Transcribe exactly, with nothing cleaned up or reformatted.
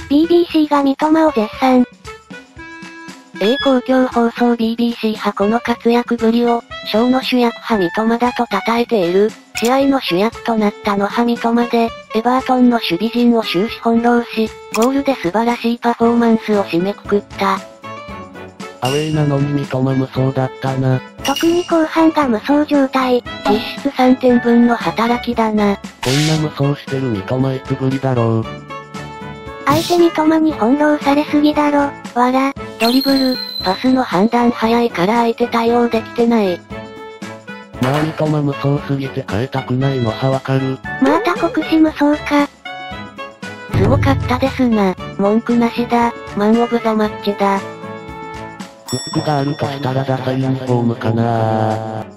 ビービーシー が三笘を絶賛。 A 公共放送 ビービーシー 派この活躍ぶりを、ショーの主役派三笘だと称えている。試合の主役となったの派三笘で、エバートンの守備陣を終始翻弄し、ゴールで素晴らしいパフォーマンスを締めくくった。 アウェイなのに三笘無双だったな。 特に後半が無双状態。 実質さんてんぶんの働きだな。 こんな無双してる三笘いつぶりだろう。 相手三笘に翻弄されすぎだろ、わら。 ドリブル、パスの判断早いから相手対応できてない。 まあ三笘無双すぎて変えたくないのはわかる。 また国士無双か。 すごかったですな。文句なしだ。マンオブザマッチだ。 フックがあるとしたらダサいユニフォームかなぁ。